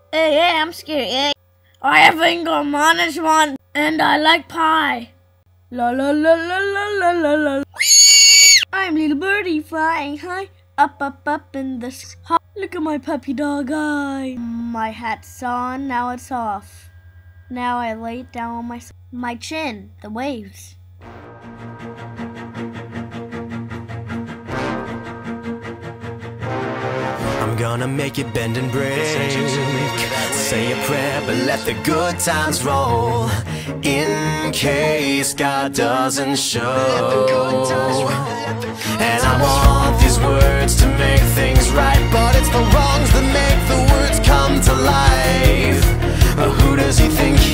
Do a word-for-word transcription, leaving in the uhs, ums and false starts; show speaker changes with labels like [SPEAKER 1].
[SPEAKER 1] Hey, hey, I'm scared. Hey. I have finger management and I like pie. La la la la la la la la. I'm little birdie flying high, up up up in the sky. Look at my puppy dog eye. My hat's on, now it's off. Now I lay it down on my my chin, the waves.
[SPEAKER 2] I'm gonna make it bend and break. Say a prayer, but let the good times roll. In case God doesn't show. And I want these words to make things right, but it's the wrongs that make the words come to life. Who does he think